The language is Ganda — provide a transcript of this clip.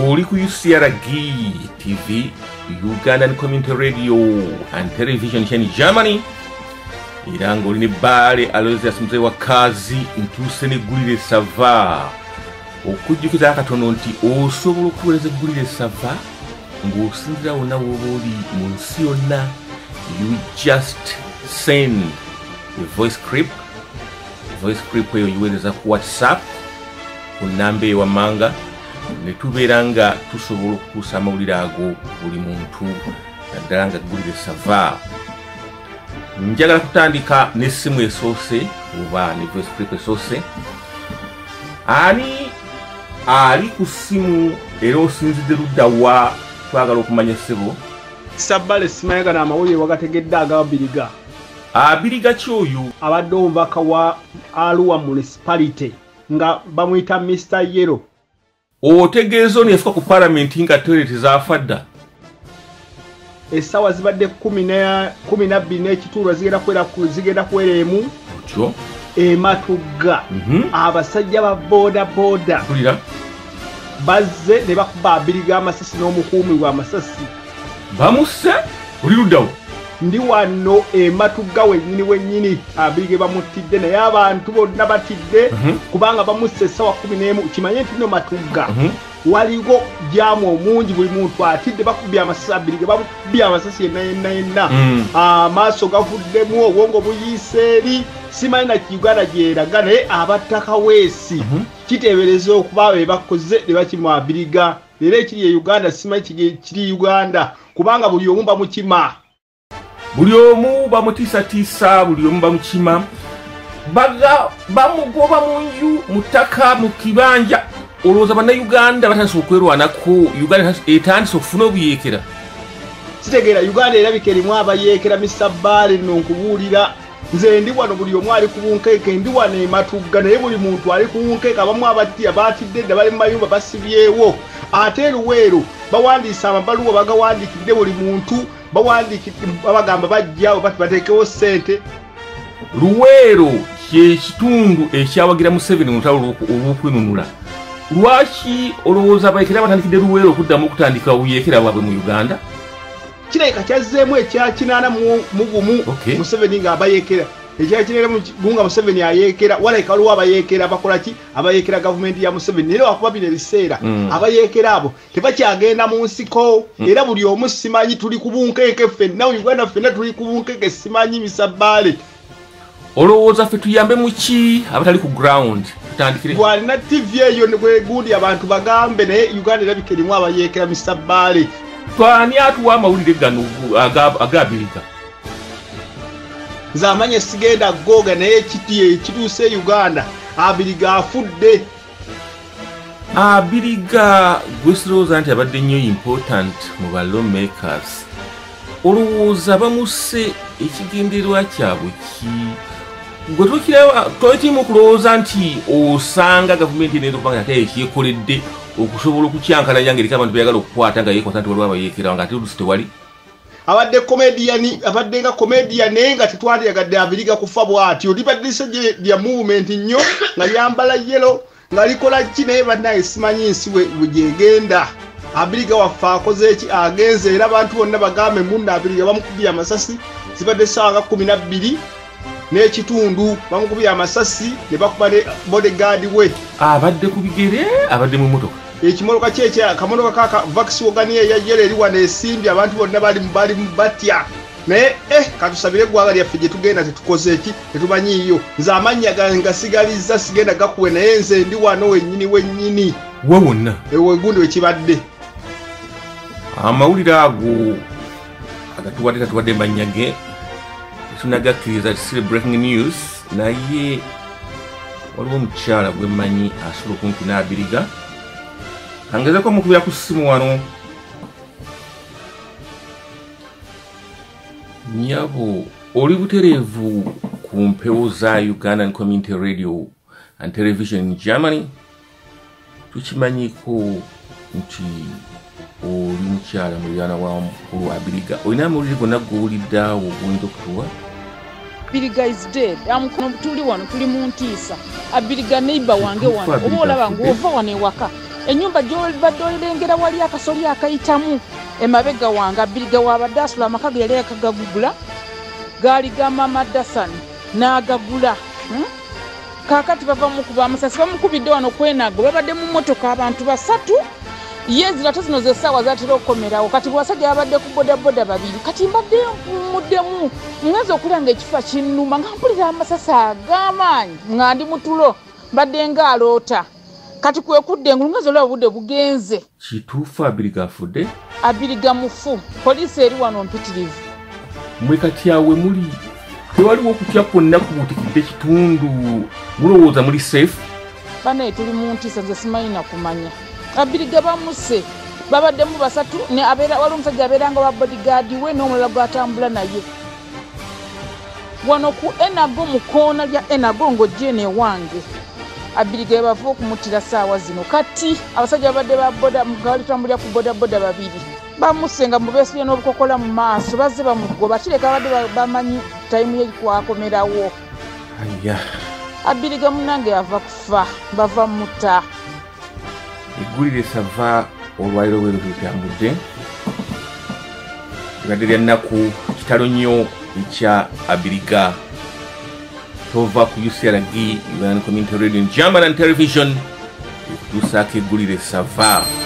oli ku UCRG TV, Ugandan Community Radio and Television in Germany. Irango ni bale Aloysius mzee wa kazi ntuse ne gulire sava. Okujjukiza akatono nti osobola okuweleza gulire sava ng'osinzira wonna w'oba oli mu nsi yonna. You just send a voice clip eyo yiweereza ku WhatsApp ku nnamba ewamanga ne tubeera nga tusobola okutuusa amawulire ago buli muntu naddala nga gulire sava. Njagala kutandika n'essimu esoose oba ne voice clip esoose. Ani ali ku ssimu era osinzidde ludda wa twagala okumanya ssebo? Sabbale simayaga n'amawulire wagategedde agabiriga. Abiriga kyoyo abadde omubaka wa Arua municipality nga bamuyita Mr. Yellow. Otegeeza ono yafuka ku parliament nga toilet zaafadda. Essawa zibadde 12 n'ekituulo zigenda kuwera emu. Otyo Ematugga abasajja ba boda kulira bazze ne bakuba abiriga amasasi n'omukuumi w'amasasi. Bamusse oli luddawo? Ndi wano Ematugga wennyini abirige bamutidde naye abantu bonna batidde kubanga bamusse essawa 11. Kimanye nti no Matugga waliwo jamu omungi, buli muntu atidde bakubye amasasi abirige bakubye amasasi yenna amaaso gavuddemu obwongo buyiise eri. Simanyi na Uganda gyeraga naye abattaka weesi kiteebereza okuba be bakoze ne bakimu abiriga. Leero ekiri e Uganda simanyi kiri Uganda kubanga buli omu bamukima. Buli omu bamutiisatiisa, buli omu bamukima. Bamugoba mu nju, mu ttaka, mu kibanja. Olowooza bannayuganda batandise okwerwanako, Uganda etandise okufuna obuyeekera? Kitegeera Uganda erabika erimu abayeekera. Mr. Bale nno nkubuulira nze ndi wano, buli omu ali ku bunkeeke, ndi wano Ematugga naye buli muntu ali ku bunkeeke. Abamu abatidde dda bali mu mayumba basibyewo. Ate Luweero bawandiise amabaluwa bagawandiikidde buli muntu, babagamba bajjawo bateekewo ssente. Luweero kyekitundu ekyawagira Museveni mu lutalo olw'okwenunula. Lwaki olowooza abayeekera batandikidde Luweero okuddamu okutandika obuyeekera bwabwe mu Uganda? Kirabika kyazzeemu ekya 81 Museveni ng'abayeekera. Ekyakinera mu gunga Museveni ayeekera, walabika waliwo abayeekera bakola ki? Abayeekera gavumenti ya Museveni. Era wakuba bino ebiseera abayeekera abo tebakyagenda mu nsiko. Era buli omu simanyi tuli ku bunkeeke ffenna, Uganda ffenna tuli ku bunkeeke simanyi Mr. Bale. Olowooza ffe tuyambe mu ki abatali ku ground? Tutandikire bwalina TV eyo bwegundi abantu bagambe, naye Uganda erabika erimu abayeekera Mr. Bale. Twani atuwa amawulire gano agabiriga? Zamanye sigenda goga naye kituuse Uganda abiriga afudde. Abiriga gwesirowooza nti abadde nnyo important mu ba lawmakers. Olowooza bamusse ekigendererwa kyabwe ki? Gwe tokirimu kulowooza nti osanga gavumenti enenda okubanga ate ekyekoledde okusobola okukyankalanya ngeri abantu beyagala okukwata nga yeekwata nti waliwo abayeekera nga ate olusi tewali? Abadde nga comedian naye nga tetwalyagadde abiriga kufa bw'atyo. Libadde ssejje lya movement nnyo nga lyambala yellow nga likola ki naye bannaye simanyi nsi bwe gyegenda. Abiriga waffe akoze eki? Agenze era abantu bonna bagambe munna abiriga bamukubye amasasi. Zibadde ssaawa nga 12 n'ekitundu bamukubye amasasi ne bakuba ne bodyguard we. Abadde ku bigere, abadde mu motoka. Ekimotoka kyekya akamotoka kaka Volkswagen ya yellow eri wano esimbye, abantu bonna bali batya. Naye katusabire eggwanga lyaffe gye tugenda tetukoze eki tetumanyiiyo. Nze amannya gasigalizza sigenda gakuwe naye nze ndi wano wennyini. Wa wonna ewegundi wekibadde. Amawulire ago agatuwadde mannya ge tunagakkiriza tisire breaking news, naye waliwo omukyala gwe mmanyi asobola okumpi n'abiriga. Angezeko mukubira ku ssimu wano. Nyabo, oli butereevu ku mpewo za Ugandan Community Radio and Television in Germany? Tukimanyiko nti oli mukyala muliraana wa mukulu wa Biriga. Olina amawulire gonna g'owulidde awo oguyinza okutuwa? Biriga is dead. Tuli wano tuli mu ntiisa. Abiriga neighbor wange wano. Oba olaba ng'ova wano ewaka. ennyumba gy'obadde olengera wali akasoli akayitamu emabega wange Abiriga wabadde asula amaka ge yali akagagugula gaali ga Mama Dasani n'agagula. Kaakati bava mukuba amasasi bamukubidde wano kwenago babadde mu mmotoka abantu 3 yezira tozino zessaawa zatera okukomerawo kati bwasajja babadde ku bodaboda 2 kati mbadde muddemu mwaza okulanga ekifa kinnuma nga mpulira amasasi ag'amaanyi nga ndi mutulo mbadde ng'aloota kati kwe kudde ngulungazo lwa budde bugenze kituufu Abiriga afudde. Abiriga mufu poliisi eri wano mpitirivu. Mwe kati awe muli tewaliwo okutya kwonna kubuutikidde kitundu mulowooza muli safe? Banaye tuli mu ntiisa nze simanyi na kumanya. Abiriga bamuse babaddemu 3 ne abeera wali omusajja abeeranga wa bodyguard we n'omulala gw'atambula naye wano ku Enago mu koona lya Enago ng'ojjeene wange. Abiriga bava okumutira ssaawa zino kati abasajja babadde ba boda mugaali tambulira ku bodaboda 2 bamusenga mu beesibye n'obukokola mu maaso bazze bamugoba kireka babadde bamanyi tayimu ye kwakomerawo. Abiriga munange yava kufa bava muta. Eggulire sava olwaliro bwe lutambudde libadde lya nnaku kitalo nnyo ekya Abiriga tova ku UCRG Uganda Community Radio and German and Television okutuusaako eggulire sava.